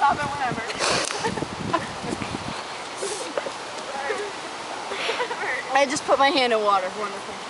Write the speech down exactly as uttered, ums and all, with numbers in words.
stop it whenever. I just put my hand in water. Wonderful.